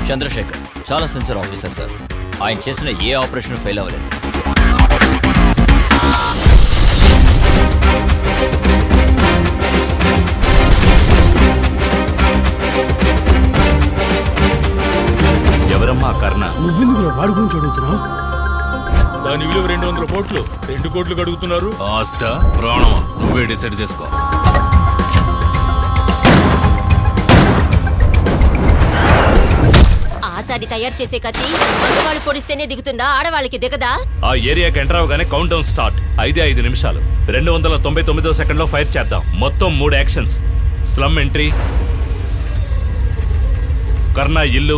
చంద్రశేఖర్ చాలా sincere officer sir. ఆయన చేసిన ఏ ఆపరేషన్ ఫెయిల్ అవ్వలేదు. ఎవరమ్మా కర్ణ? నువ్వెందుకు వాడు గురించి అడుగుతున్నావు? దాని విలువ 200 కోట్లు. 2 కోట్లు అడుగుతున్నారు. ఆస్త ప్రాణమా నువ్వే డిసైడ్ చేసుకో. ఆసారి తయారు చేసే కత్తి మగవాళ్ళు పొడిస్తేనే దిగుతుందా, ఆడవాళ్ళకి దిగదా? ఆ ఏరియాకి ఎంటర్ అవగానే కౌంట్ డౌన్ స్టార్ట్. 5 నిమిషాలు. 299వ సెకండ్ లో ఫైర్ చేద్దాం. మొత్తం 3 యాక్షన్స్. స్లమ్ ఎంట్రీ, కర్ణ ఇల్లు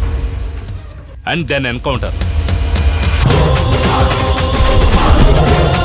అండ్ దెన్ ఎన్కౌంటర్.